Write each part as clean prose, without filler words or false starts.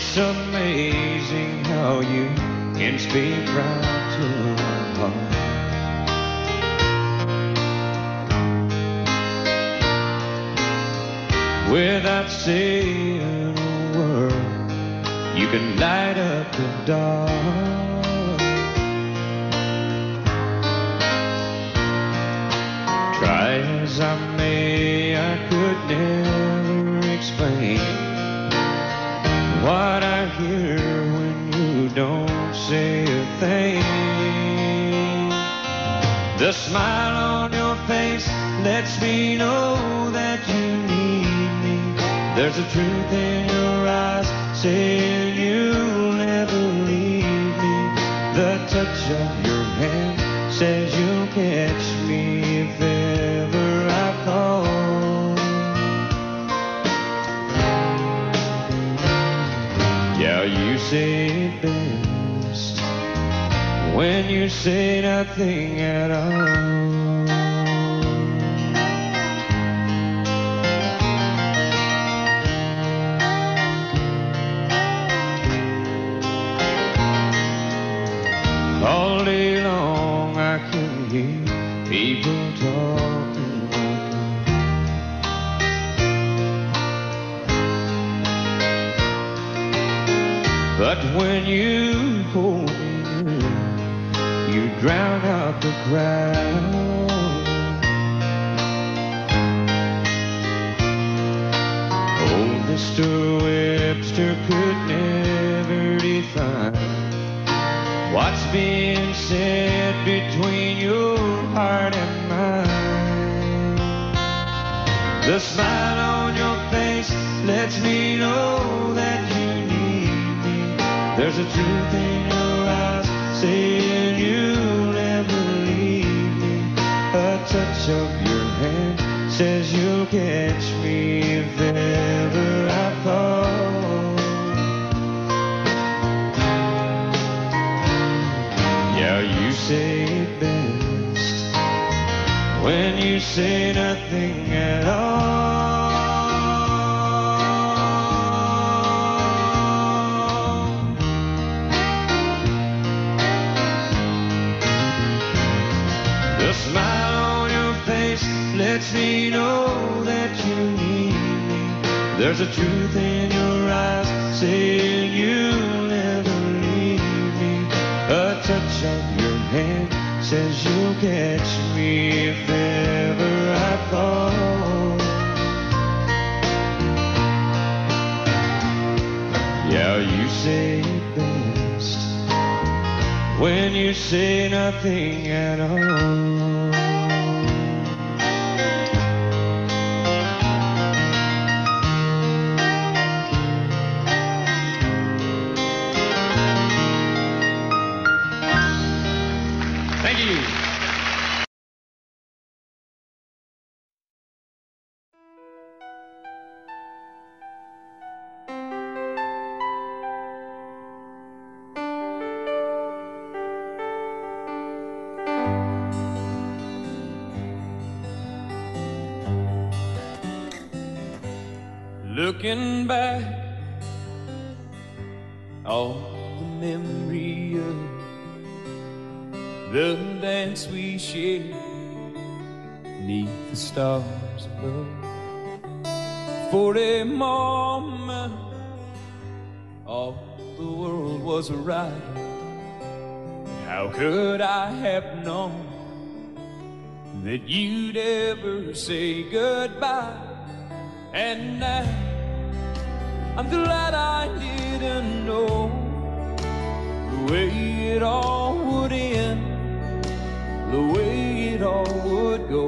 It's amazing how you can speak right to my heart. Without saying a word, you can light up the dark. Try as I may, I could never explain what I hear when you don't say a thing. The smile on your face lets me know that you need me. There's a truth in your eyes saying you'll never leave me. The touch of your hand says you'll catch me if ever I fall. Yeah, you say it best when you say nothing at all. All day long I can hear people talking like that. But when you hold me near, you drown out the crowd. Oh, Mr. Webster could never define what's being said between your heart and mine. The smile on your face lets me know that you need me. There's a truth in your eyes saying you'll never leave me. A touch of your hand says you'll catch me if ever I fall. Yeah, you say it best when you say nothing at all. The smile on your face lets me know that you need me. There's a truth in your eyes saying you'll never leave me. A touch of your hand says you'll catch me if ever I fall. Yeah, you say it best when you say nothing at all. Thank you. Looking back, all the memory of the dance we shared neath the stars above. For a moment, all the world was right. How could I have known that you'd ever say goodbye? And now I'm glad I didn't know the way it all would end, the way it all would go.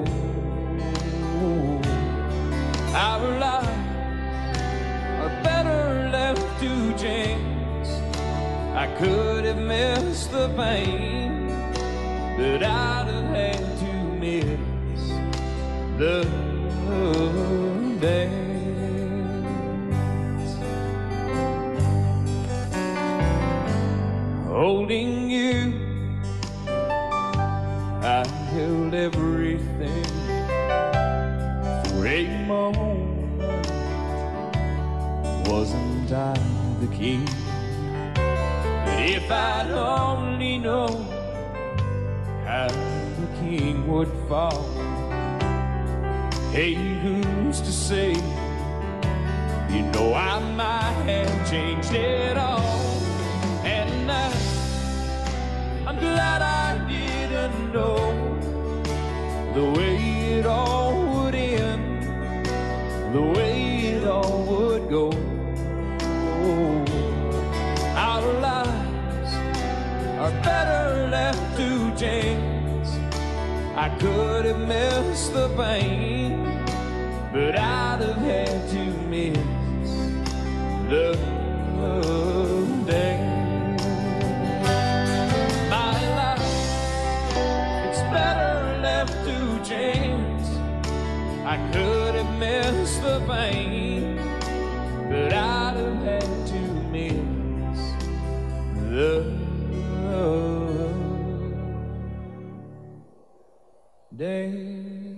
Our lives are better left to chance. I could have missed the pain, but I'd have had to miss the dance. Holding you, I held everything. For a moment, wasn't I the king. But if I'd only known how the king would fall, hey, who's to say? You know I might have changed it all. And I'm glad I didn't know the way it all would end, the way it all would go. Oh, our lives are better left to chance. I could have missed the pain, but I'd have had to miss the day. My life, it's better left to chance. I could have missed the pain, but I'd have had to miss the day.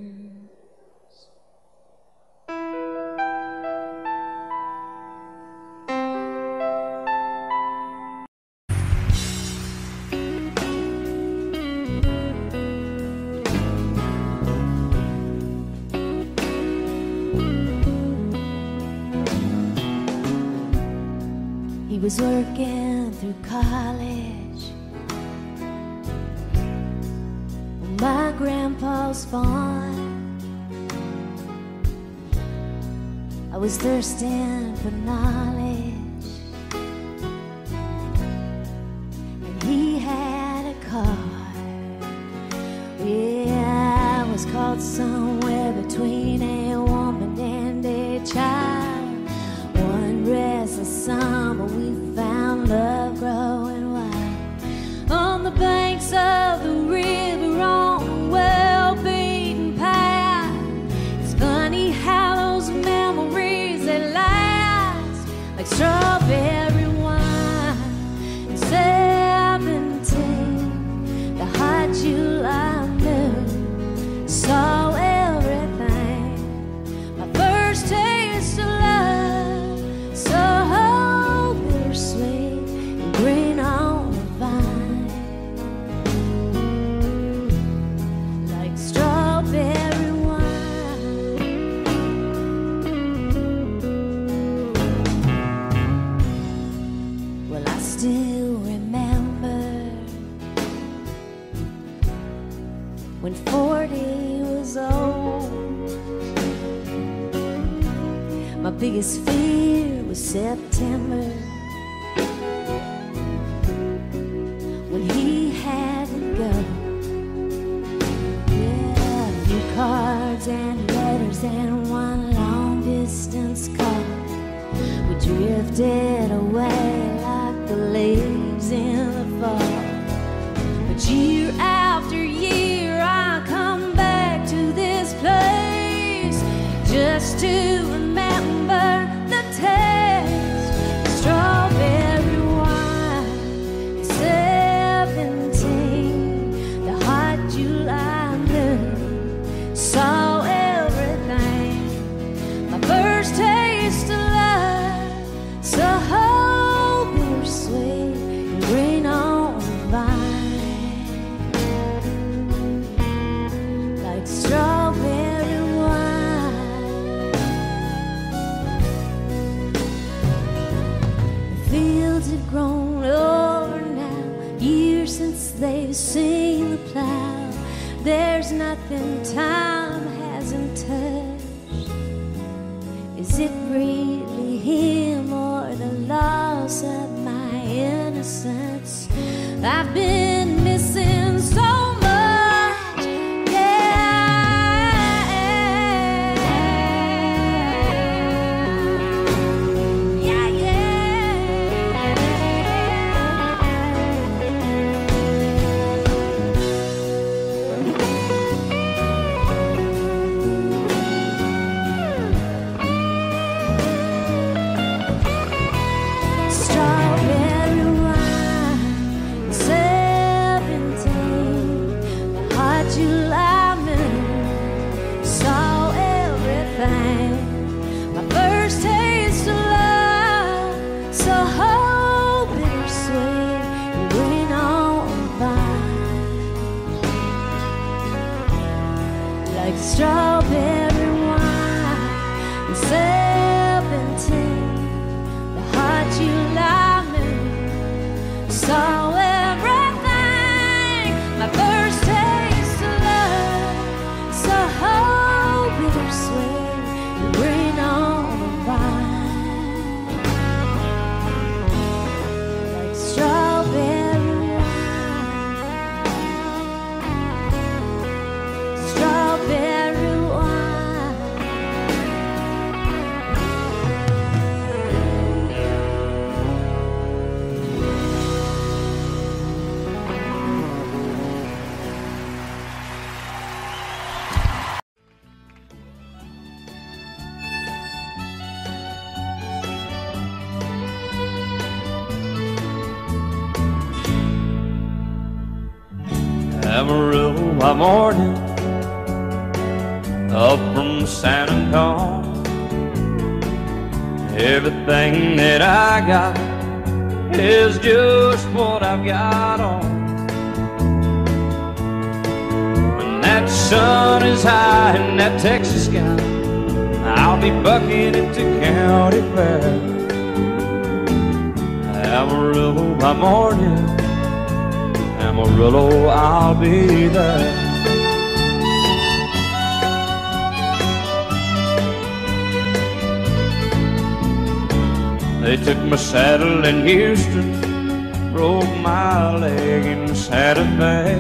He was working through college on my grandpa's farm. I was thirsting for knowledge, and he had a car. Yeah, I was caught somewhere between a woman and a child. One restless summer we found love growing wild on the banks of the river, on a well-beaten path. It's funny how those memories, they last like strawberry wine. And 17, the hot July noon, saw everything. My first taste of love, so bittersweet and green on the vine, like strawberry wine. Well, I still remember when 40 was old. My biggest fear was September, when he had to go. Yeah, a few cards and letters and one long distance call. We drifted away like the leaves in the fall. But year after year I come back to this place just to remember the taste of strawberry wine. 17, the hot July noon, saw everything. My first taste of love, so bittersweet and green on the vine, like strawberry wine. The fields have grown over now, years since they've seen the plow. There's nothing time hasn't touched. Is it really him or the loss of my innocence? I've been missing so much. Strawberry wine, like strawberry wine and serpentine. The heart you love me, saw everything. My first taste of love, so bittersweet. You bring on the vine like strawberry wine, strawberry wine. Amarillo by morning, up from San Antonio. Everything that I got is just what I've got on. When that sun is high in that Texas sky, I'll be bucking it to County Fair. Amarillo by morning, Amarillo, I'll be there. They took my saddle in Houston, broke my leg in Santa Fe.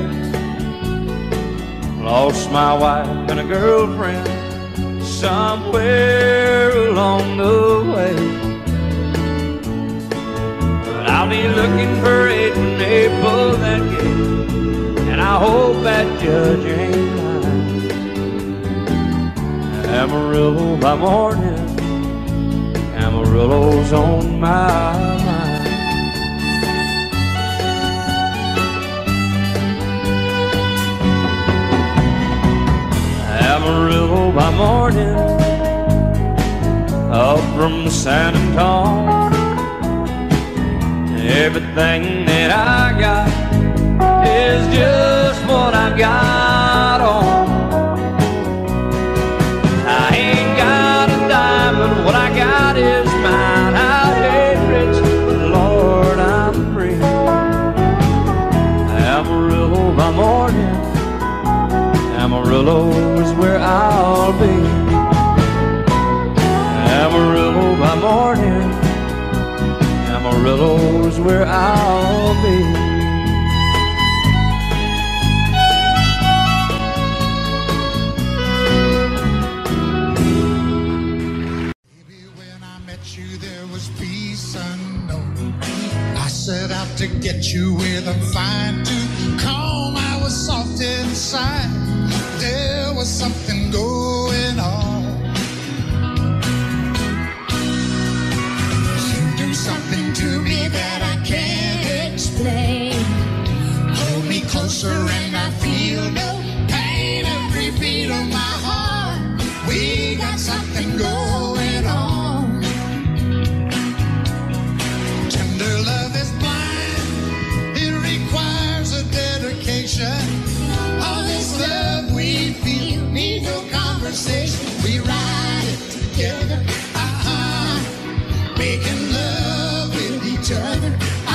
Lost my wife and a girlfriend somewhere along the way. I'll be looking for it when they pull that gate, and I hope that judge ain't lying. Amarillo by morning, Amarillo's on my mind. Amarillo by morning, up from San Antonio. Everything that I got is just what I've got on. I ain't got a dime, but what I got is mine. I ain't rich, but Lord, I'm free. Amarillo by morning, Amarillo is where I'll be. Amarillo by morning, Amarillo's where I'll be. Baby, when I met you, there was peace unknown. I set out to get you with a fine tooth comb. I was soft inside. There was something going on. Something to me that I can't explain. Hold me closer and I feel no pain. Every beat of my heart, we got something going on. Tender love is blind, it requires a dedication. All this love we feel needs no conversation. We ride it together, making love with each other.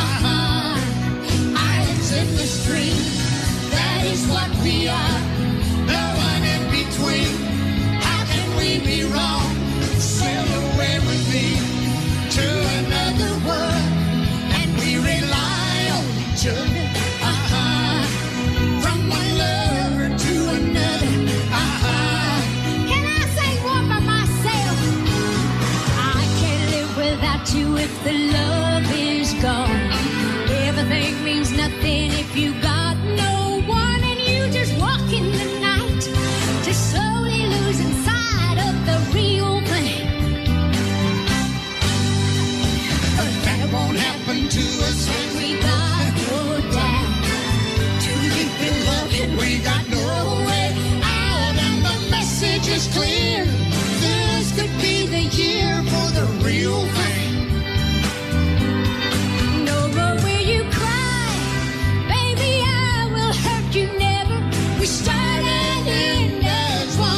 Islands in the stream, that is what we are. No one in between. How can we be wrong? Sail away with me to another world, and we rely on each other. From one lover to another. Can I say one by myself? I can't live without you if the love is gone. Everything means nothing if you got no one, and you just walk in the night, just slowly losing sight of the real thing. But that won't happen to us when We got no doubt too deep in love and we got no way out, and the message is clear. This could be the year for the real thing. no more will you cry, baby, I will hurt you never. We start and end as one.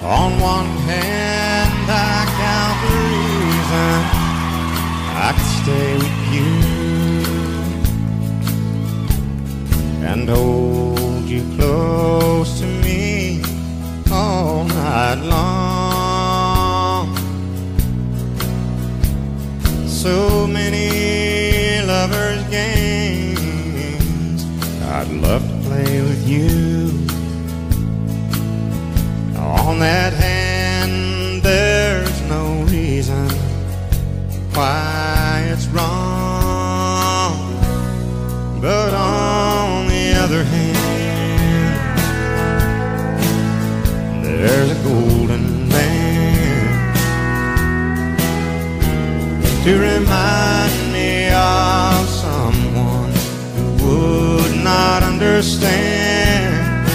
On one hand, I count the reason I could stay with you and hold you close to me all night long. So many lovers' games I'd love to play with you. On that hand, there's no reason why it's wrong. But on the other hand, there's a golden band to remind me of someone who would not understand.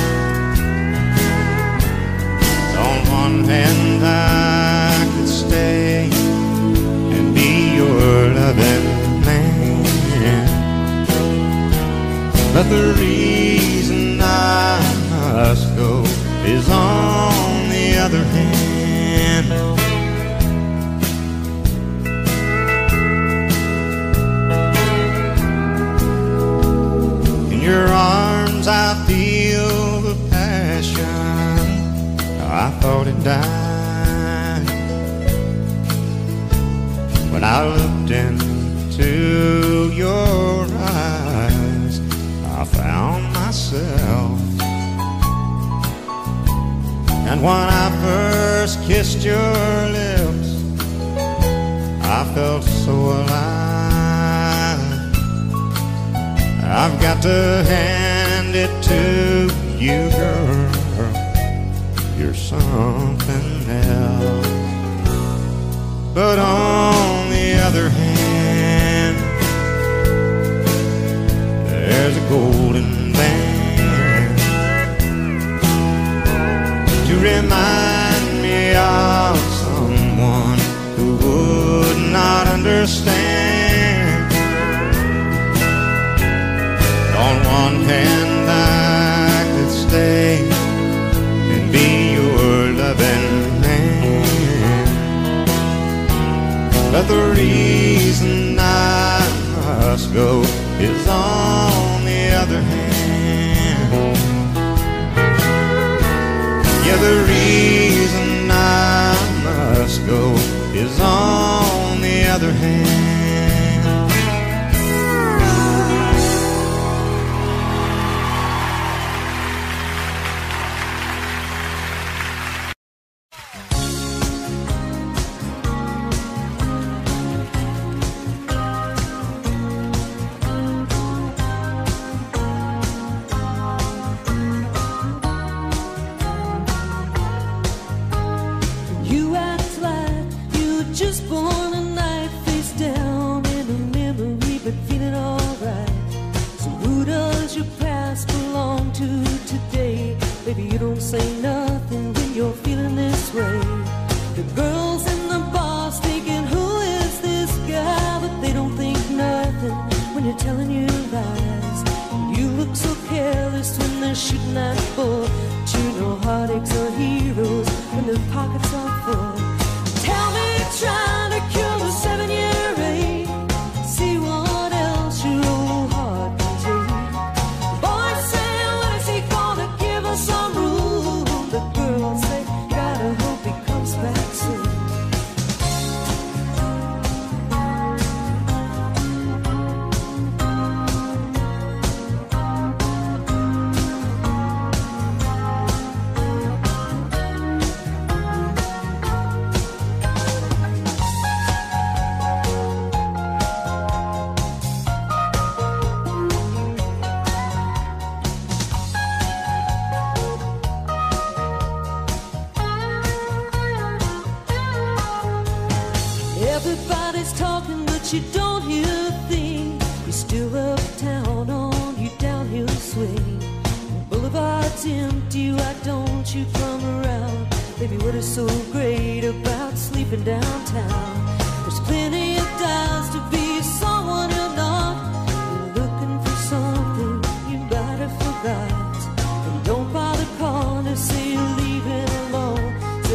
On one hand, I could stay and be your loving man, but the reason I must go is on the other hand. In your arms I feel the passion I thought it died. When I looked into your eyes, I found myself. And when I first kissed your lips, I felt so alive. I've got to hand it to you, girl, you're something else. But on the other hand, there's a golden band to remind me of someone who would not understand. On one hand, I could stay and be your loving man, but the reason I must go is on the other hand. Yeah, the reason I must go is on the other hand. Everybody's talking, but you don't hear a thing. You're still uptown on your downhill swing. Boulevard's empty, why don't you come around? Baby, what is so great about sleeping downtown? There's plenty of times to be someone you're not. You're looking for something you might have forgot. And don't bother calling to say you're leaving alone.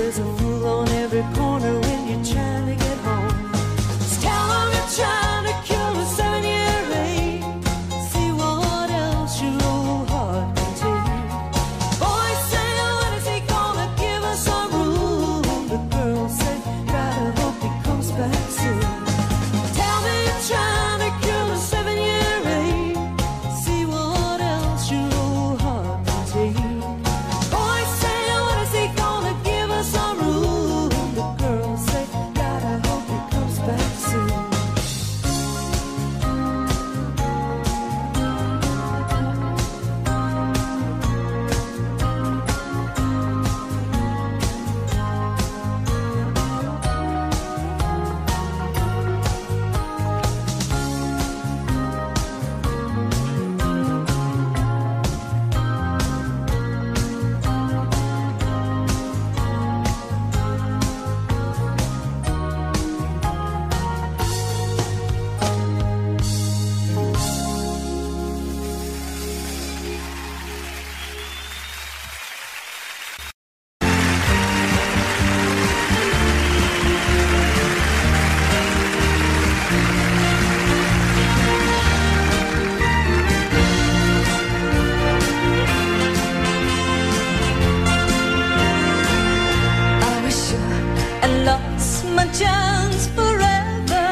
and lost my chance forever.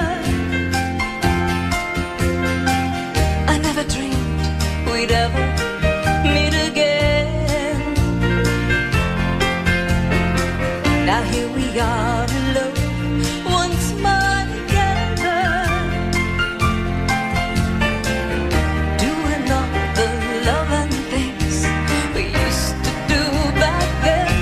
I never dreamed we'd ever meet again. Now here we are alone once more together, doing all the loving things we used to do back then.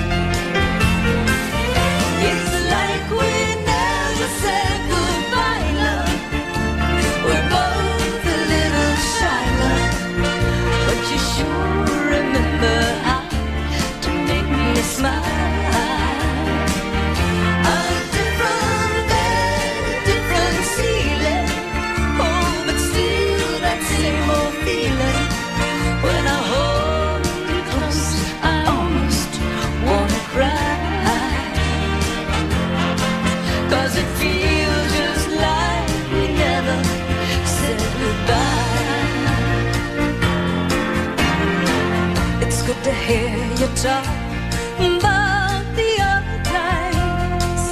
It's like we never said goodbye, love. We're both a little shy, love, but you sure remember how to make me smile. A different bed, a different ceiling, oh, but still that same old feeling. When I hold you close, I almost wanna cry, 'cause it feels just like we never said goodbye. It's good to hear you talk about the other times.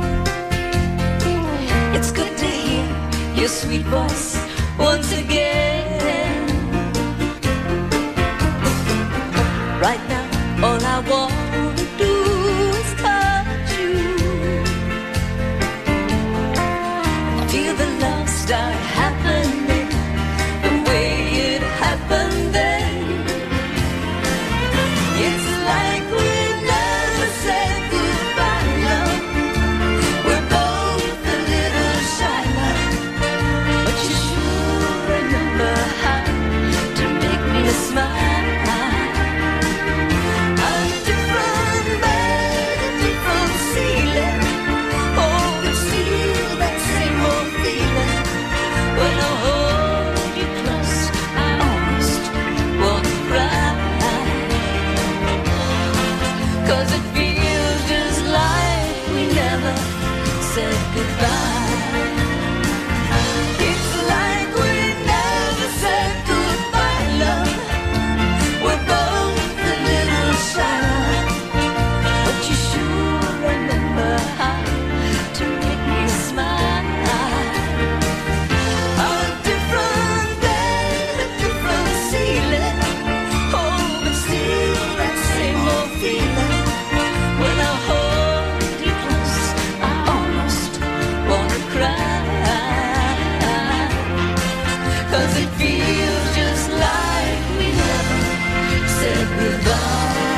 It's good to hear your sweet voice once again. Right now, all I want to do is touch you. Feel the love start happening the way it happened then. It's like we never said goodbye, love. We're both a little shy, love, but you sure remember how to make me smile. A different bed, a different ceiling, oh, but still that same old feeling. When I hold you close, I almost wanna cry, 'cause it feels just like we never said goodbye. It's like we never said goodbye, love. We're both a little shy, but you sure remember how to make me smile. A different bed, a different ceiling, oh, but still that same old feeling. When I hold you close, I almost wanna cry, 'cause it feels just like we never said goodbye.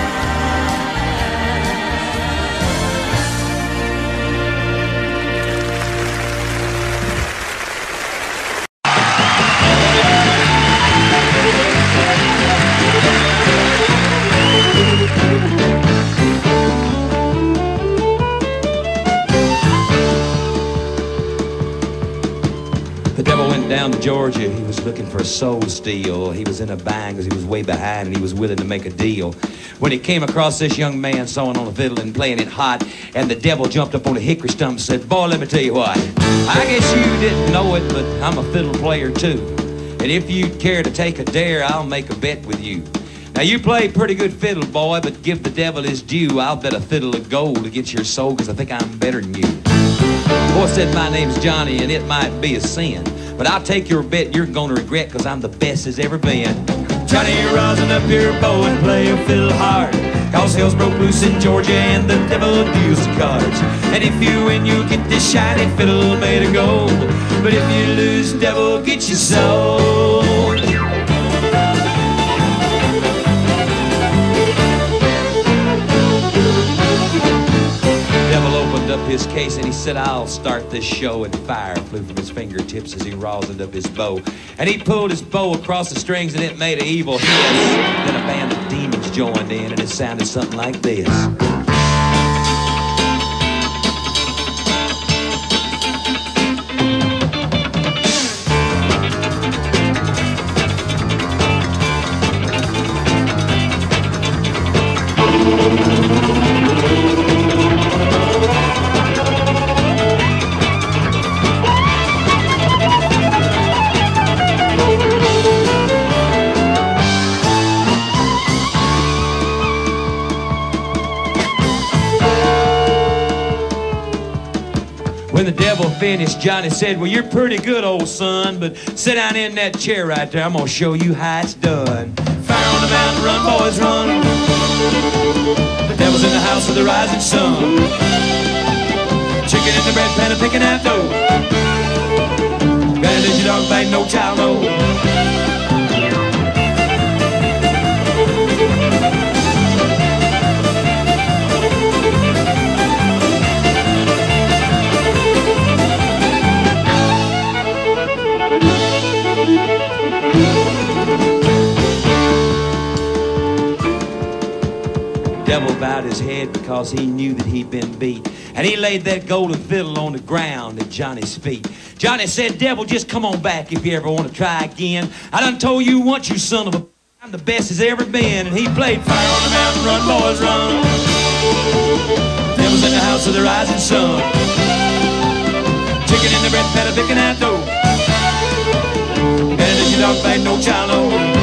The devil went down to Georgia. He was looking for a soul to steal. He was in a bind because he was way behind and he was willing to make a deal. When he came across this young man sewing on a fiddle and playing it hot, and the devil jumped up on a hickory stump and said, "Boy, let me tell you what. I guess you didn't know it, but I'm a fiddle player too. And if you'd care to take a dare, I'll make a bet with you. Now you play pretty good fiddle, boy, but give the devil his due. I'll bet a fiddle of gold against your soul, 'cause I think I'm better than you." The boy said, "My name's Johnny, and it might be a sin, but I'll take your bet you're gonna regret, 'cause I'm the best as ever been." Johnny, rosin up your bow and play a fiddle hard, 'cause hell's broke loose in Georgia and the devil deals the cards. And if you win, you get this shiny fiddle made of gold, but if you lose, devil get your soul. Devil opened up his case and he said, "I'll start this show," and fire flew from his fingertips as he rosined up his bow. And he pulled his bow across the strings and it made an evil hiss. Then a band of demons joined in and it sounded something like this. finished, Johnny said, well, you're pretty good, old son, but sit down in that chair right there. I'm gonna show you how it's done. Fire on the mountain, run, boys, run. The devil's in the house of the rising sun. Chicken in the bread pan and picking out dough. Granny, your dog bang, no child, no. Devil bowed his head because he knew that he'd been beat. And he laid that golden fiddle on the ground at Johnny's feet. Johnny said, devil, just come on back if you ever want to try again. I done told you once, you son of a... I'm the best as ever been. And he played Fire on the Mountain, run, boys, run. Devil's in the house of the rising sun. Chicken in the bread pan, picking out dough. And there's your dog bang, no child, no.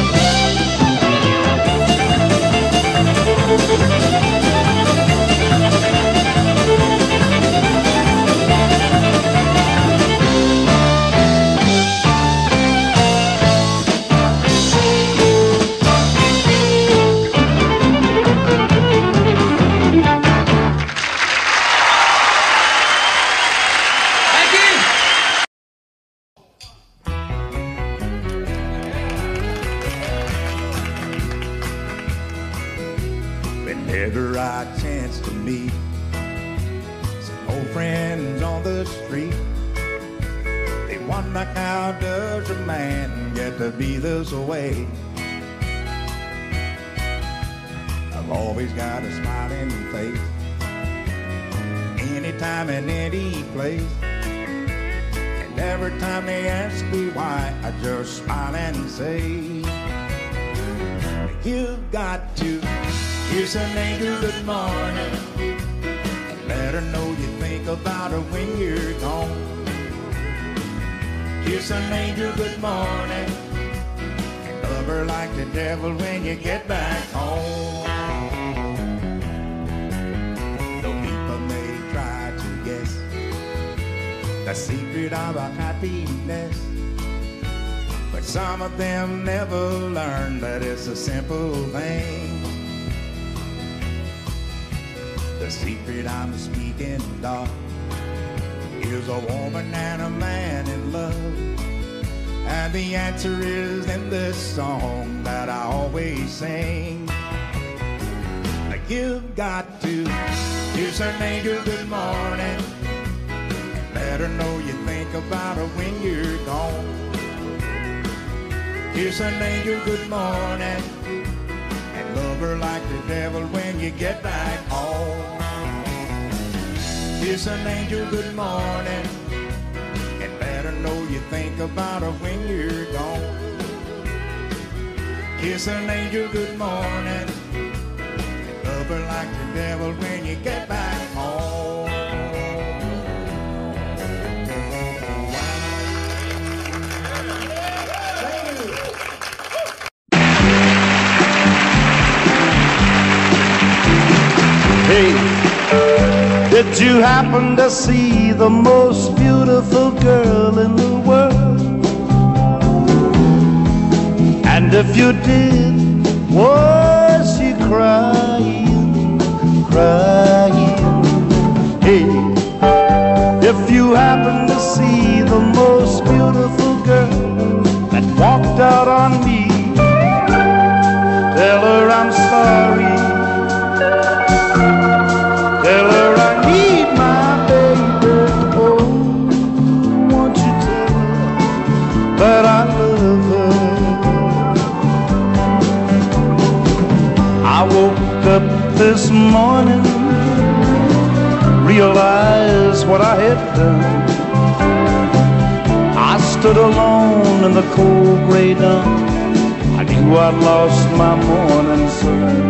Whenever I chance to meet some old friends on the street, they wonder how does a man get to be this way. I've always got a smiling face, anytime and any place. And every time they ask me why, I just smile and say, you've got to kiss an angel good morning and let her know you think about her when you're gone. Kiss an angel good morning and love her like the devil when you get back home. Though people may try to guess the secret of our happiness, but some of them never learn that it's a simple thing. The secret I'm speaking of is a woman and a man in love. And the answer is in this song that I always sing. You've got to kiss an angel good morning, let her know you think about her when you're gone. Kiss an angel good morning and love her like the devil when you get back home. Kiss an angel good morning and let her know you think about her when you're gone. Kiss an angel good morning and love her like the devil when you get back home. Did you happen to see the most beautiful girl in the world? And if you did, was she crying, crying? Hey, if you happen to see the most beautiful girl that walked out on me, tell her I'm sorry. Tell her I need my baby. Oh, won't you tell her that I love her? I woke up this morning, realized what I had done. I stood alone in the cold gray dawn. I knew I'd lost my morning sun.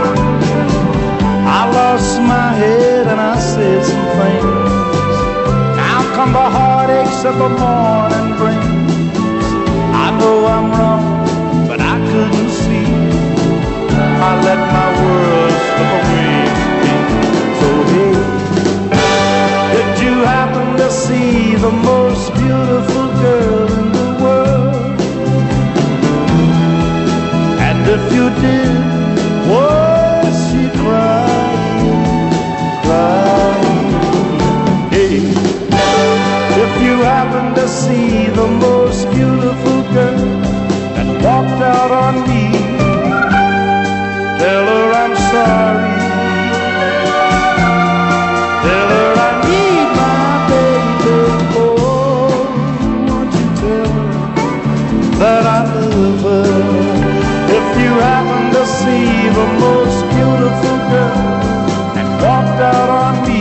I lost my head and I said some things. Now come the heartaches that the morning brings. I know I'm wrong, but I couldn't see. I let my world slip away from me. So hey, did you happen to see the if you did, was she crying, crying? Hey, if you happen to see the most beautiful girl that walked out on me, tell her I'm sorry. Tell her I need my baby. Oh, won't you tell her that I love her? If you happen to see the most beautiful girl that walked out on me,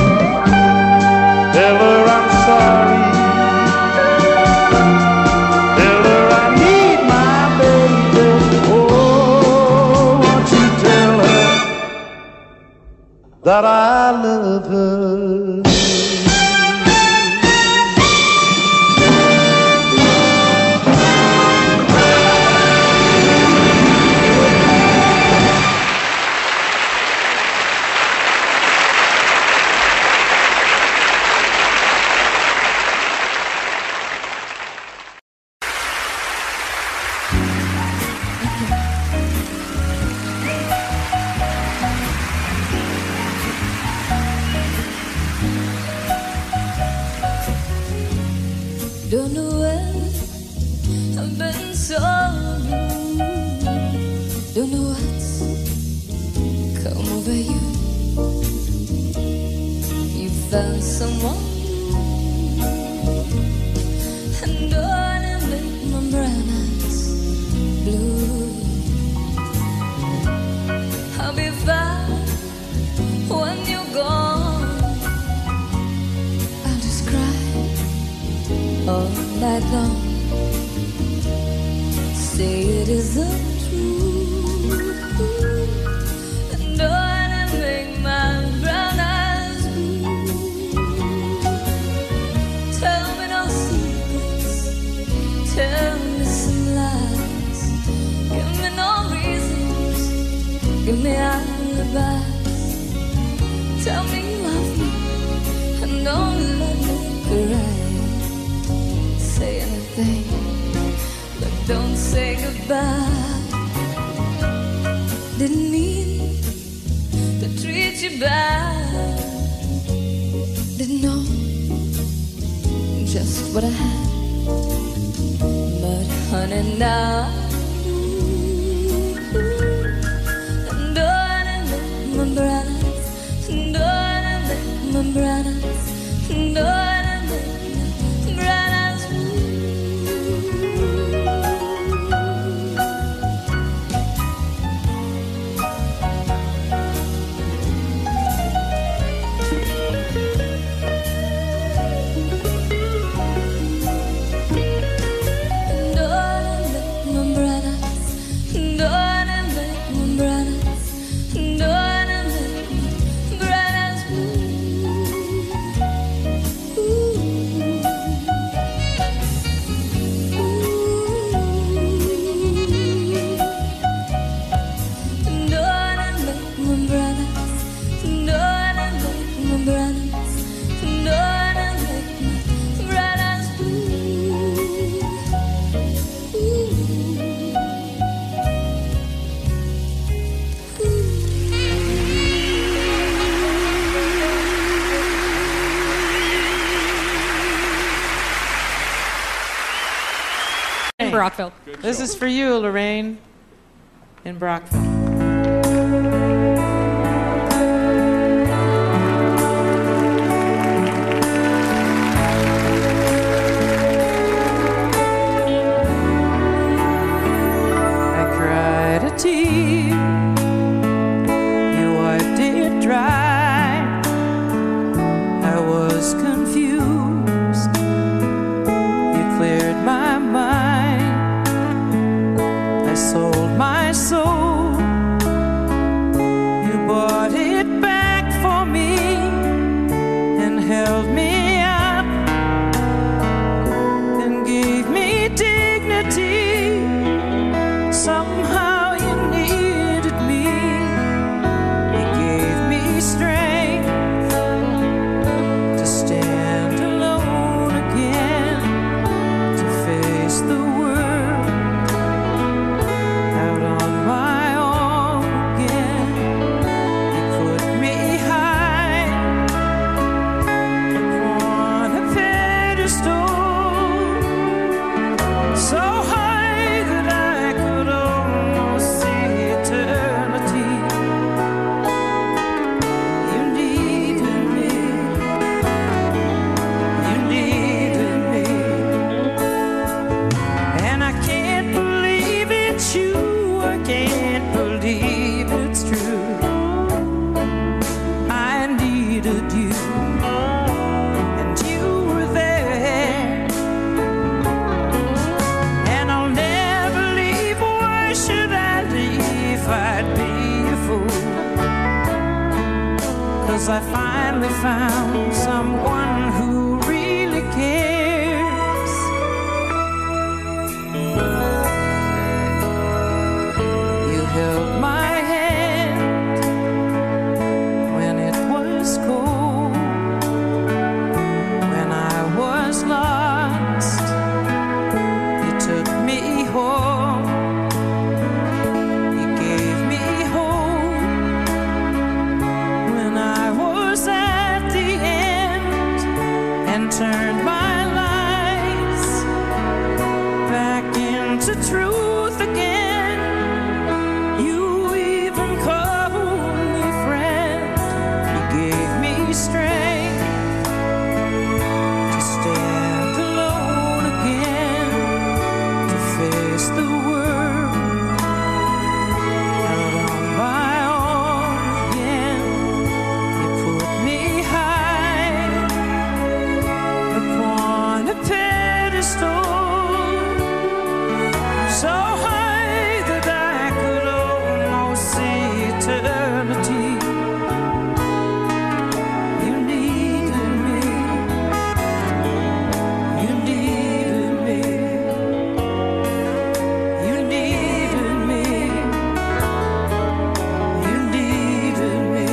tell her I'm sorry. Tell her I need my baby. Oh, won't you tell her that I love her? Don't know where I've been so blue. Don't know what's come over you. You found someone, and don't it make my brown eyes blue? I'll be fine when you're gone. I'll just cry all night long. Say it isn't true, and don't it make my brown eyes blue? Tell me no secrets, tell me some lies. Give me no reasons, give me alibis. Tell me you love me, and don't let me cry. Say anything, but don't say goodbye. Didn't mean to treat you bad. Didn't know just what I had. But honey, now and don't it make my brown eyes, and don't it make my brown eyes, and don't it make my brown eyes blue. Brockville. This is for you, Lorraine, in Brockville. I cried a tear, you wiped it dry. I was confused, you cleared my mind. I sold my soul if I'd be a fool, 'cause I finally found someone who really cares. You held my hand when it was cold, when I was lost, you took me home. You gave me hope when I was at the end, and turned my life back into truth again. You even called me friend. You gave me strength to stand alone again, to face the world out on my own again. You put me high upon a pedestal, so high that I could almost see eternity. You needed me. You needed me. You needed me. You needed me.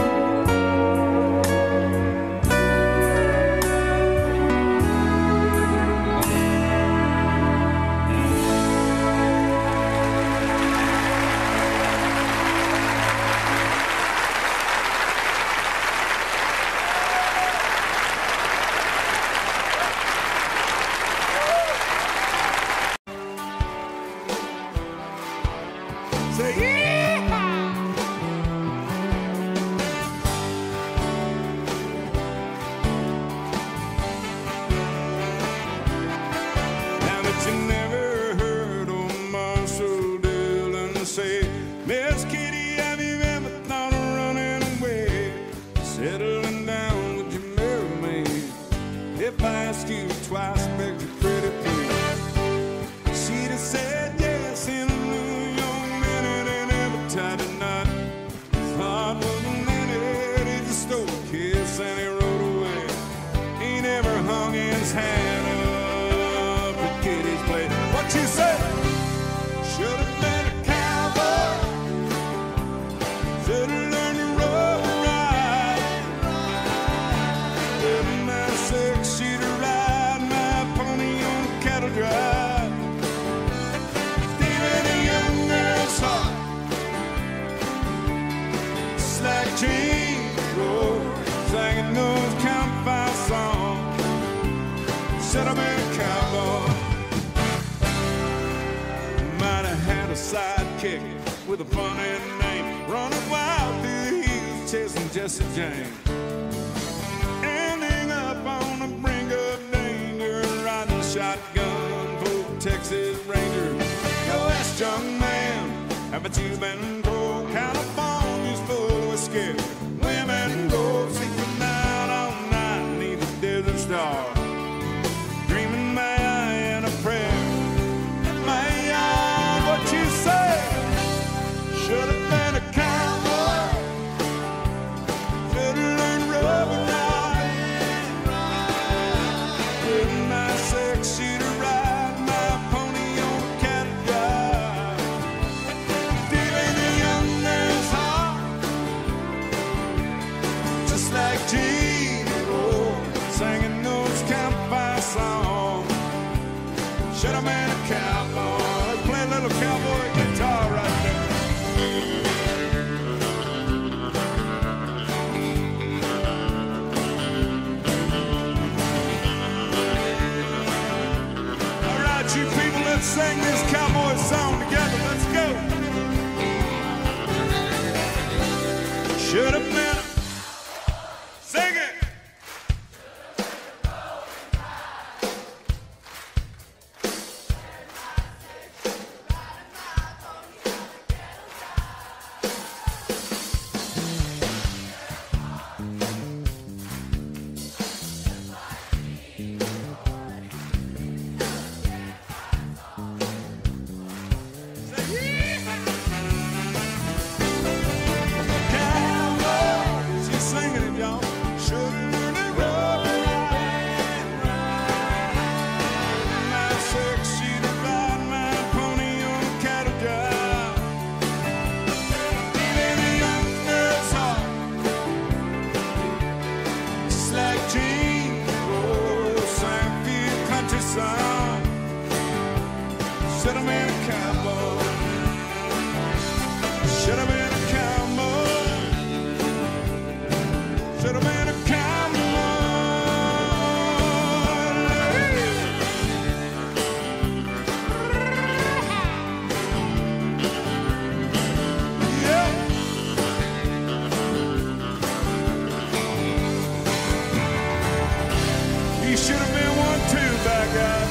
Say yeehaw! Now that you never heard old Marshall Dillon say, Miss Kitty, have you ever thought of running away, settling down with your married man? If I asked you twice, begged you pretty please, she'd have said yes in a New York minute, and every time tonight his heart wasn't in it. He just stole a kiss and he rode away. He never hung his hat up at Kitty's place. What you say? Should have been a cowboy. Should have learned to rope and ride. With my six-seater ride, my pony on cattle drive. Stealing a young girl's heart, just like James Rose, singing those campfire songs. Should have been a cowboy. Might have had a sidekick with a funny name, running wild through the hills, chasing Jesse James. Ending up on the brink of danger, riding shotgun for Texas Rangers. Yo, West young man, haven't you been told California's full of whiskey? Women go sleeping out all night neath the desert star, dreaming may I in a prayer. May I, what you say? Should have been a cowboy. Should have learned rub and ride. With my six-seater ride, my pony on cattle drive. Stealing a young man's heart, just like Gene Rose, singing those campfire songs. Should have been a cowboy. Let's play a little cowboy guitar right there. All right, you people, let's sing this cowboy song together. Let's go. Should have been. Sing it. Say, yeah. Should have been a cowboy. Should have been a cowboy. Yeah. He should have been one too, by God.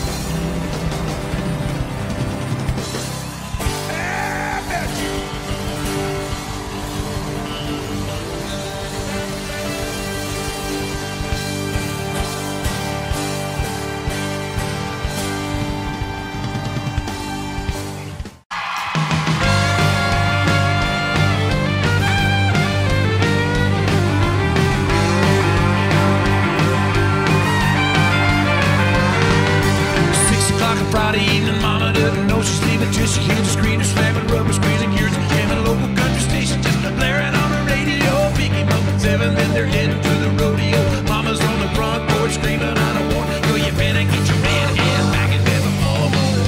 Friday evening, mama doesn't know she's leaving till she hears the screen of slamming rubber screens and gears and jamming local country station just blaring on the radio. Pick him up at 7, then they're heading to the rodeo. Mama's on the front porch screaming out a warning. Go, you better get your man ass back in bed before morning.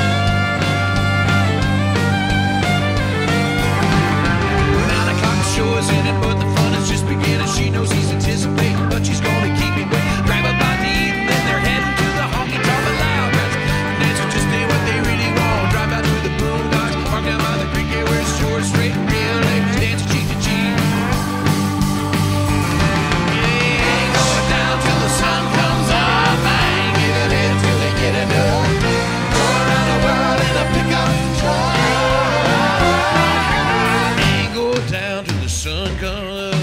9 o'clock the show is in it, but the fun is just beginning. She knows he's anticipating, but she's gonna keep him waiting. Grab her by the evening, then they're heading to the honky tonk loud. Just ain't what they really want. Drive out to the boondocks, park down by the creek, yeah, where it's short, straight, and real ladies dancing cheek to cheek. Yeah, ain't going down till the sun comes up. I ain't giving in till they get enough. Go around the world in a pickup truck. Ain't going down till the sun comes up.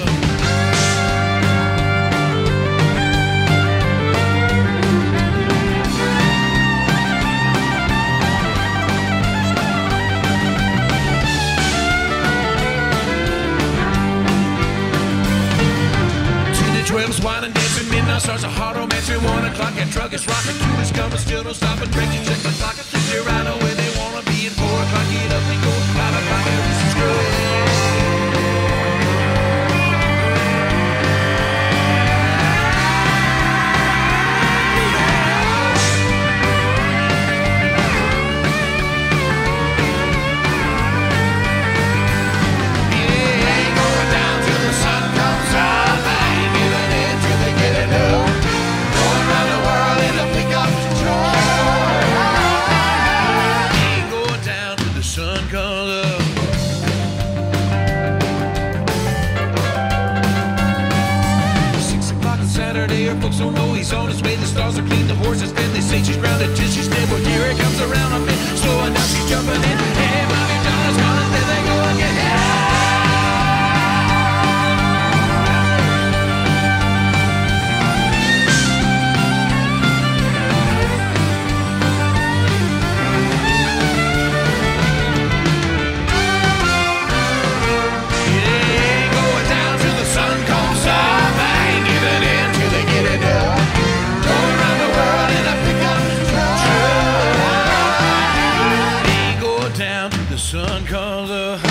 Wine and dancing, midnight starts a hard romance at 1 o'clock. That truck is rocking, 2 is coming, still don't stop. And break, you check the clock, they're right on where they wanna be. At 4 o'clock, get up and go. 5 o'clock, everything's good. Folks don't know he's on his way. The stars are clean, the horses dead. They say she's grounded till she's dead. Well, here it comes around a bit, slowing down, she's jumping in. Hey, Bobby John is gone, there they go again. Sun comes up.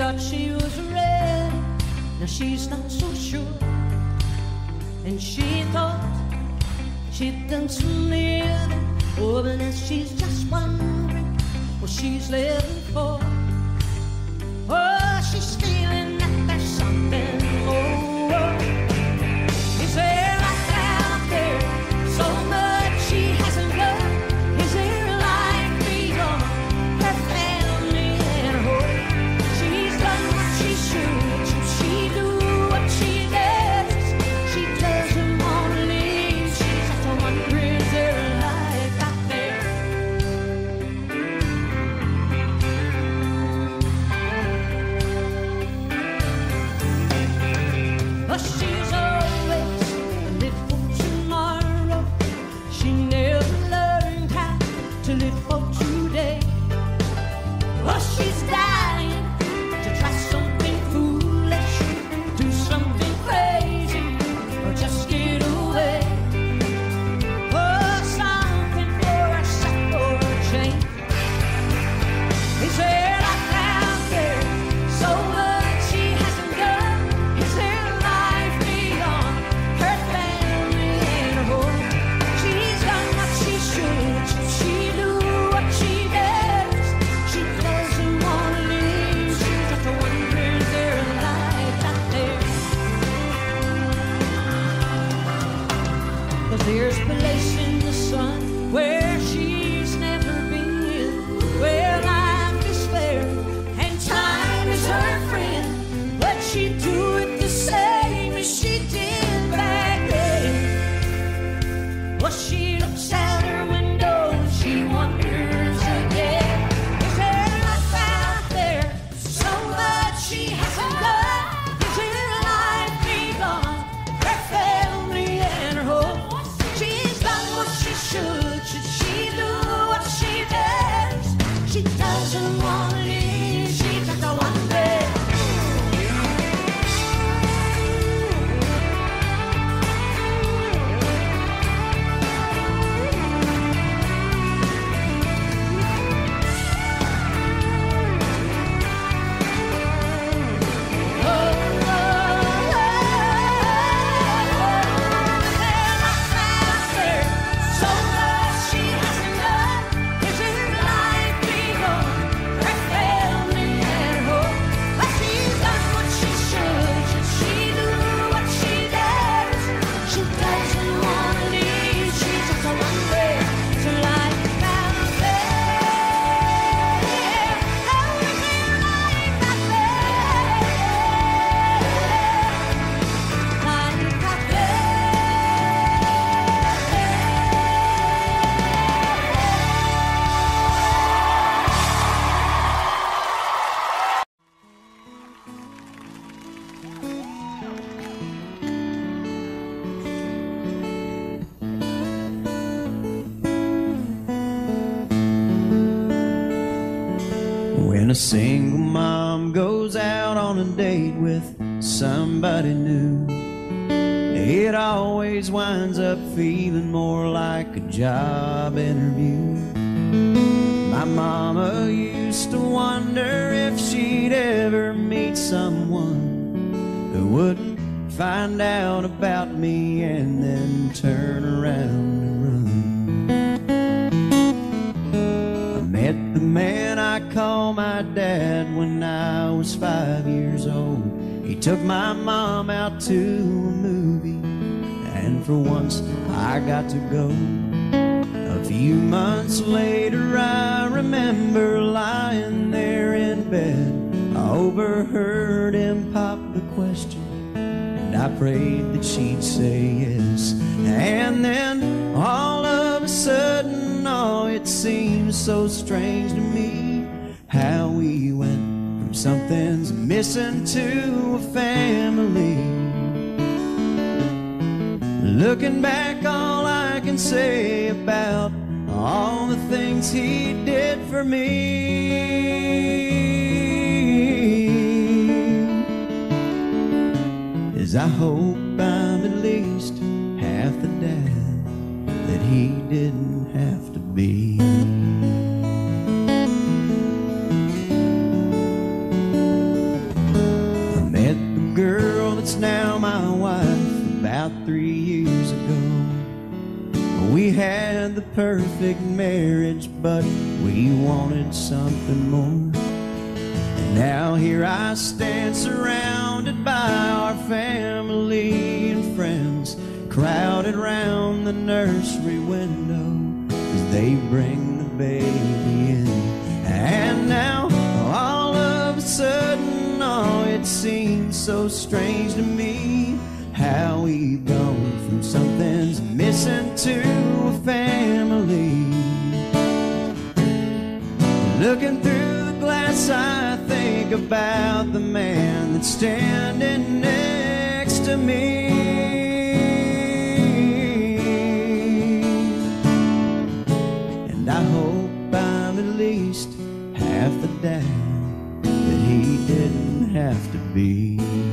thought she was ready, now she's not so sure. And she thought she'd done some living, oh, but now she's just wondering what she's living for. Oh, she's feeling that there's something more. Is there life out there, so much she hasn't done? Is there life beyond her family and her home? She's done what she should she do what she does? She doesn't want to leave, she's just wondering, is there life out there? But she's always lived for tomorrow. She never learned how to live for today. Well, she's dying to try something foolish, do something crazy, or just get away. Oh, something for herself or a change. Is there life out there, so much she hasn't done? Is there life beyond her family and her home? She's done what she should she do what she does? She doesn't want to leave, she's just wondering, is there life out there? 'Cause there's a place in the sun where she's never been, where life is fair and time is her friend. But she'd do it the same as she did back then. Well, she looks out her window and she wonders again. Is there life out there, so much she hasn't done? Is there life beyond her family and her home? She's done what she should she do what she does? She doesn't want to leave, she's just a wonder. When a single mom goes out on a date with somebody new, it always winds up feeling more like a job interview. My mama used to wonder if she'd ever meet someone who wouldn't find out about me and then turn around and run. I met the man I call my dad when I was 5 years old. He took my mom out to a movie, and for once I got to go. A few months later I remember lying there in bed. I overheard him pop the question, and I prayed that she'd say yes. And then all of a sudden, oh, it seems so strange to me how we went from something's missing to a family. Looking back, all I can say about all the things he did for me is I hope I'm at least half the dad that he didn't have to be. had the perfect marriage, but we wanted something more. And now here I stand surrounded by our family and friends, crowded round the nursery window as they bring the baby in. And now all of a sudden, oh, it seems so strange to me how we've gone from something's missing to a family. Looking through the glass, I think about the man that's standing next to me. And I hope I'm at least half the dad that he didn't have to be.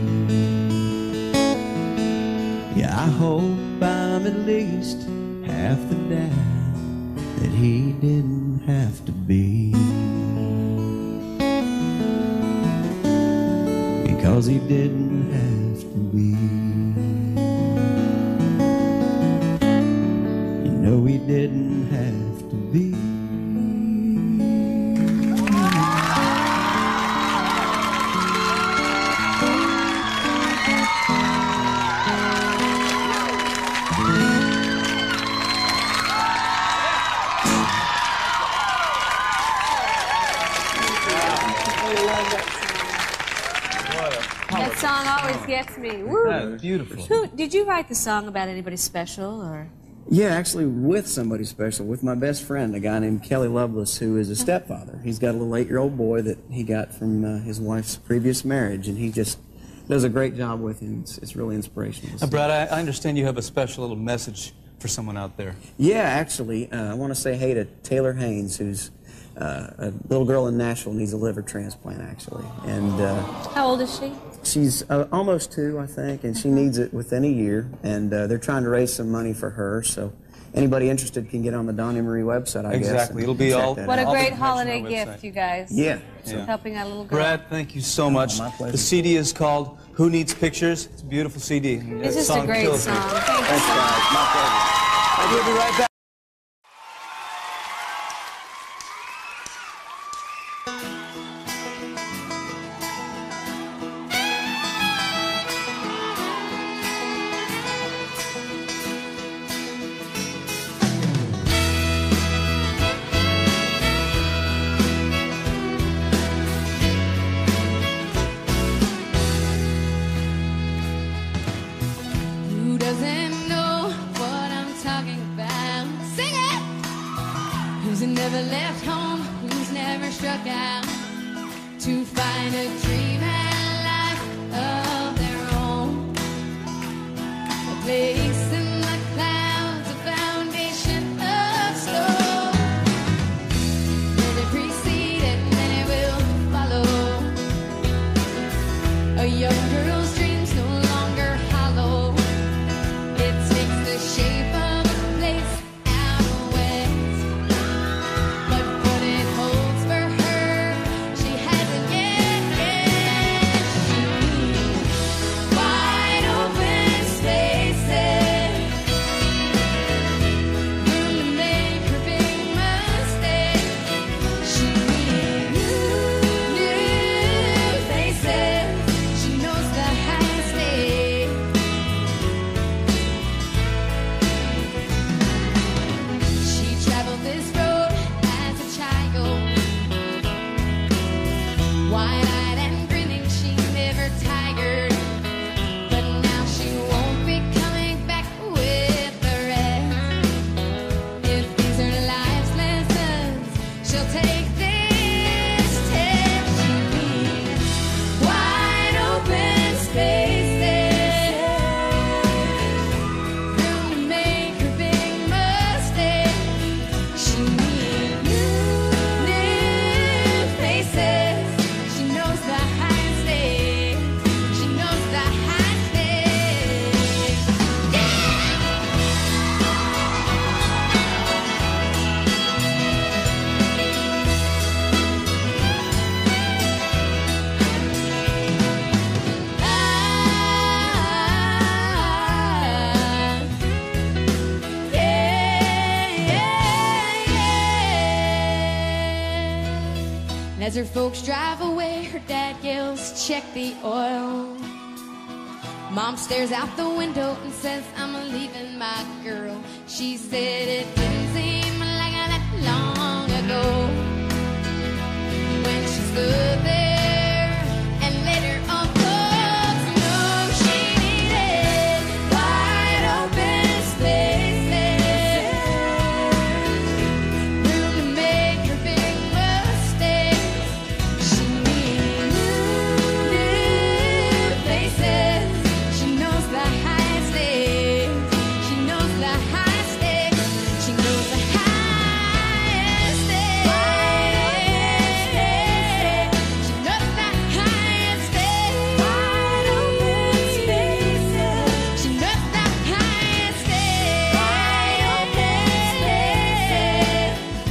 Yeah, I hope I'm at least half the dad that he didn't have to be. Because he didn't have to be. You know he didn't have to be. That song always gets me. Woo. That's beautiful. Did you write the song about anybody special, or? Yeah, actually with somebody special, with my best friend, a guy named Kelly Lovelace, who is a stepfather. He's got a little 8-year-old boy that he got from his wife's previous marriage, and he just does a great job with him. It's really inspirational. Brad, I understand you have a special little message for someone out there. Yeah, actually, I want to say hey to Taylor Haynes, who's a little girl in Nashville, needs a liver transplant, actually. And How old is she? she's almost 2, I think, and she needs it within a year. And they're trying to raise some money for her, so anybody interested can get on the Donnie Marie website, I guess. Exactly. It'll be all. What a great the holiday information on our gift, you guys. Yeah. Helping out a little girl. Brad, thank you so much. my pleasure. The CD is called Who Needs Pictures? It's a beautiful CD. It's just a great song. Thank you so much. My pleasure. We'll be right back. Who doesn't know what I'm talking about? Sing it! Who's never left home? Who's never struck out to find a dream and life of their own? A place in the clouds, a foundation of snow. Then it precedes and then it will follow. A young girl's dreams no longer hollow. It takes the shape of a place out west. But what it holds for her, she hasn't yet guessed. Wide open spaces. As her folks drive away, her dad yells, check the oil. Mom stares out the window and says, I'm leaving my girl. She said it didn't seem like that long ago when she stood there and let her uncles know she needed wide open spaces, room to make her big mistakes. She needed new faces. She knows the high stakes. She knows the high stakes. She knows the highest stakes. She knows the highest stakes. Wide open spaces. She knows the highest stakes. Wide open spaces.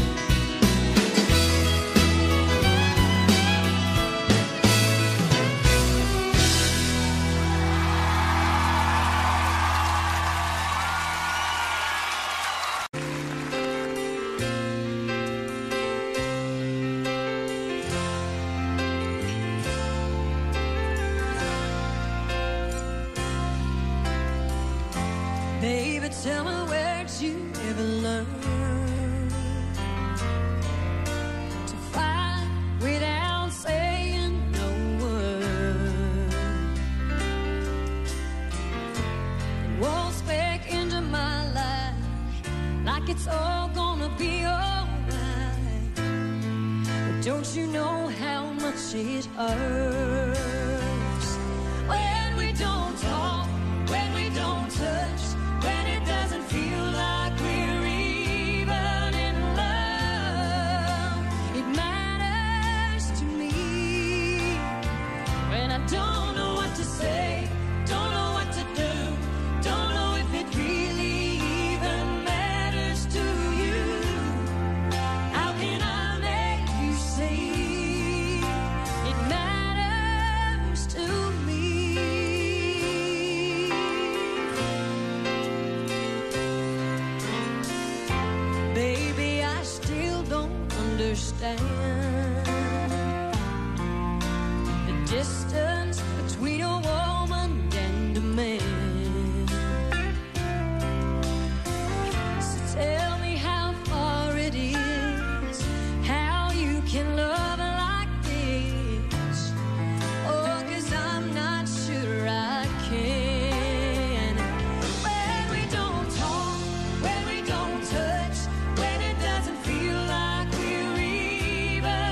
Baby, tell me where'd you ever learn to fly without saying no word? And waltz back into my life like it's all gonna be alright. But don't you know how much it hurts when we don't talk, when we don't touch, when it doesn't feel like we're even in love? It matters to me when I don't know what to say, don't know what to do, don't know if it really even matters to you. How can I make you see it matters to me? Baby, I still don't understand the distance between a woman and a man. So tell me how far it is, how you can love like this. Oh, 'cause I'm not sure I can. When we don't talk, when we don't touch, when it doesn't feel like we're even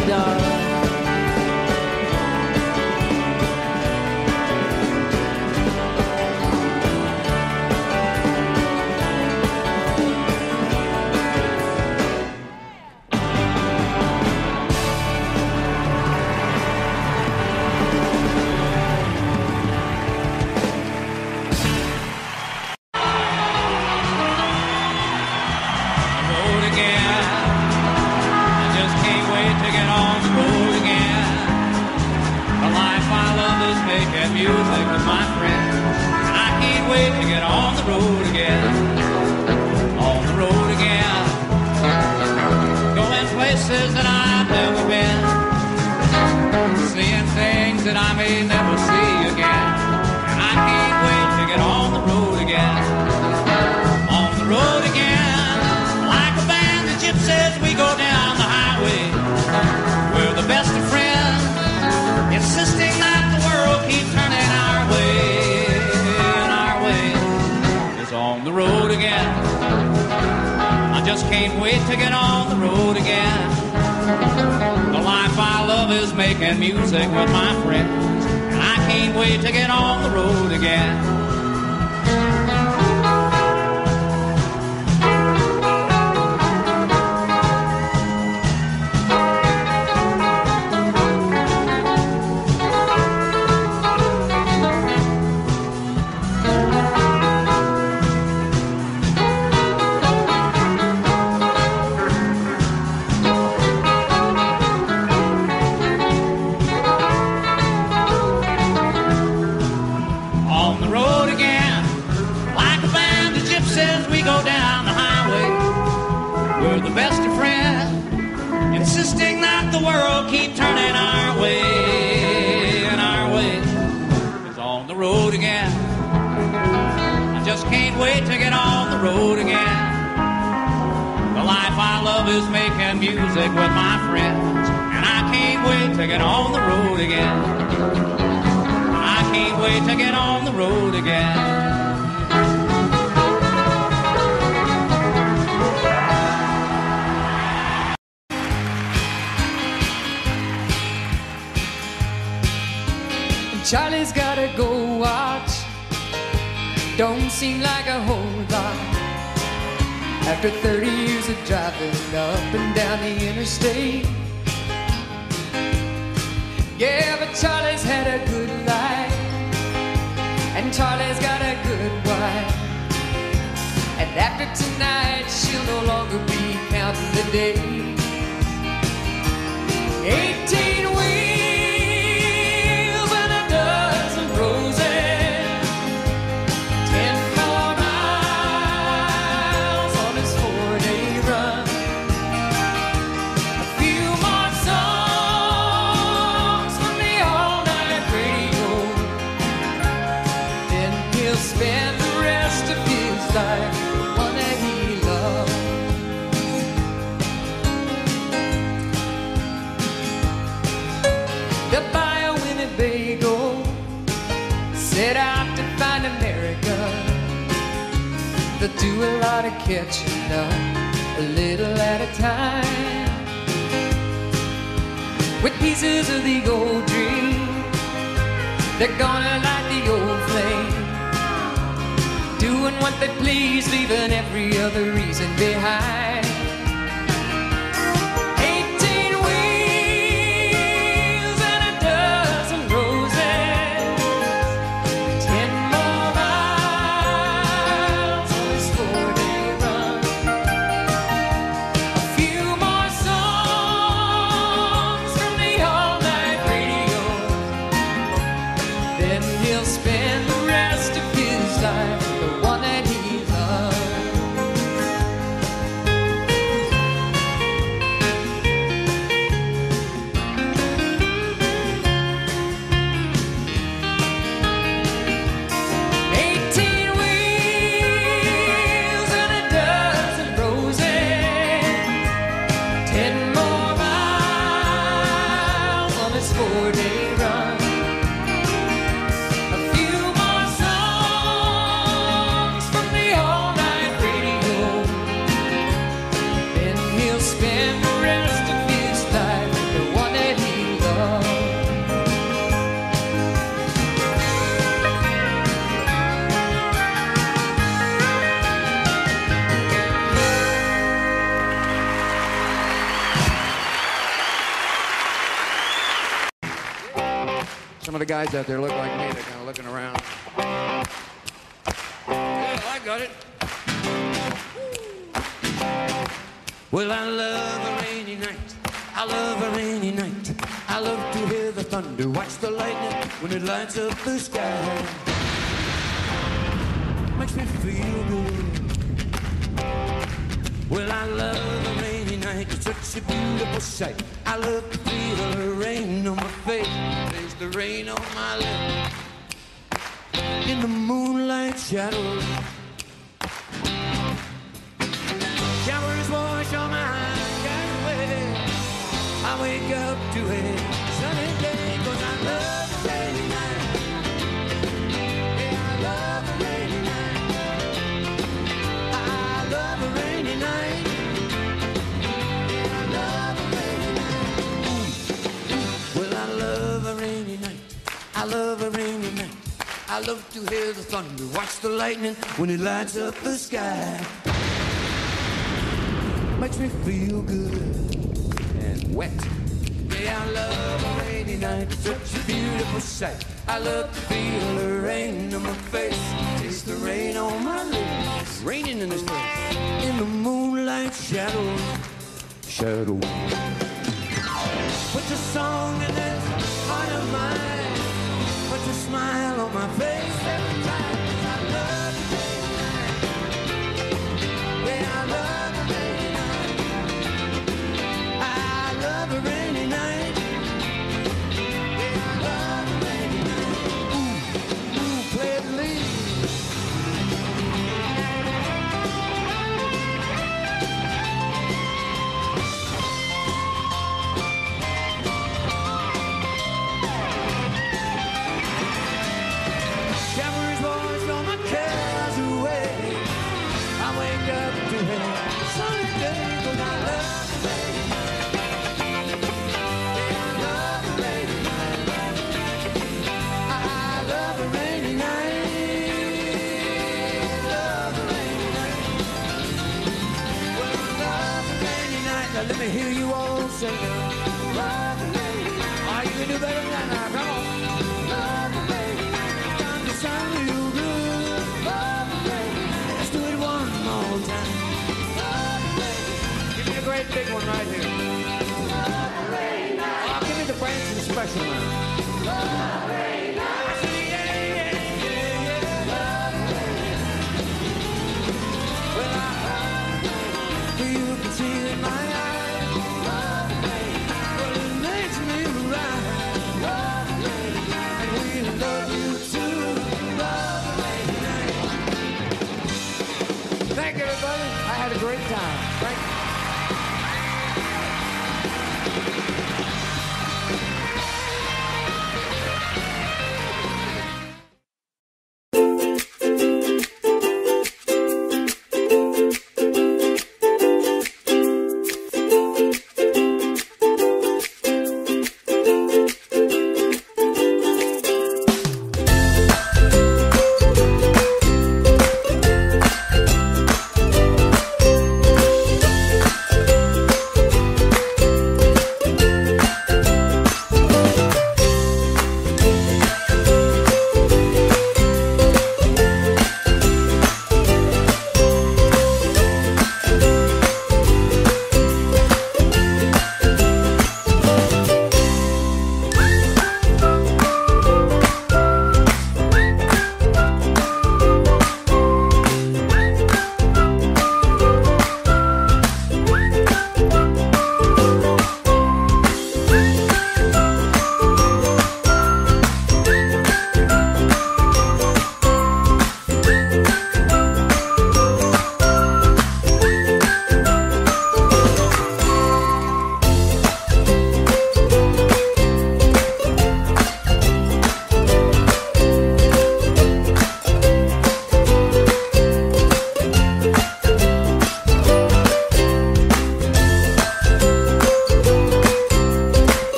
darling. Road again. I just can't wait to get on the road again. The life I love is making music with my friends, and I can't wait to get on the road again. On the road again. Going places that I've never been, seeing things that I may never see again, and I can't wait to get on the road again. On the road again. Like a band of gypsies, we go down the highway. We're the best of friends, insisting that the world keep turning our way. And our way is on the road again. I just can't wait to get on the road again. The life I love is making music with my friends, and I can't wait to get on the road again. On the road again, like a band of gypsies, we go down the highway. We're the best of friends, insisting that the world keep turning our way. And our way is on the road again. I just can't wait to get on the road again. The life I love is making music with my friends, and I can't wait to get on the road again. I can't wait to get on the road again. Charlie's gotta go watch. Don't seem like a whole lot. After 30 years of driving up and down the interstate. Yeah, but Charlie's had a good life, and Charlie's got a good wife. And after tonight, she'll no longer be counting the days. 18 wheels and a dozen roses, 10 more miles on his 4-day run. A few more songs from the all-night radio, then he'll spend the rest of his life with the one that he loved. They'll buy a Winnebago, set out to find America. They'll do a lot of catching up, a little at a time, with pieces of the old dream. They're gonna light the old flame, doing what they please, leaving every other reason behind. 18 wheels and a dozen roses, 10 more miles on his 4-day run. A few more songs from the all-night radio, then he'll spend the rest of his life with the one that he loves. lot of guys out there look like me. They're kind of looking around. Yeah, I got it. Well, I love a rainy night. I love a rainy night. I love to hear the thunder, watch the lightning when it lights up the sky. Makes me feel good. Well, I love a rainy night. It's such a beautiful sight. I love to feel the rain on my face, taste the rain on my lips. In the moonlight shadows, showers wash all my cares away. I wake up to a sunny day 'cause I love a rainy night. Yeah, I love a rainy night. I love a rainy night. Yeah, I love a rainy night. Well, I love a rainy night. I love a rainy night. I love to hear the thunder, watch the lightning when it lights up the sky. Makes me feel good and wet. Yeah, I love a rainy night, it's such a beautiful sight. I love to feel the rain on my face, taste the rain on my lips. It's raining in this place, in the moonlight shadows. Shadows. Put your song in this heart of mine. Put your smile on my face every time. 'Cause I love a rainy night. Yeah, I love a rainy night. I love a rainy night. Yeah, I love a rainy night. Ooh, play the lead. Showers wash all my cares away. I wake up to a sunny day 'cause I love a rainy night. Yeah, I love a rainy night. I love a rainy night. Love a rainy night. Well, I love a rainy night. Now let me hear you all say, love a rainy night. Oh, you can do better than that now. Come on. Love a rainy night. Time to sound real good. Love a rainy night. Let's do it one more time. Love a rainy night. Give me a great big one right here. Love a rainy night. Oh, give me the Branson special now. Love a rainy night. I said, yeah, yeah, yeah, yeah. Love a rainy night. Well, I you can see it in my eyes. Love a rainy night. Well, it makes me right. Love a rainy night. And we love you too. Love a rainy night. Thank you, everybody. I had a great time. Thank you.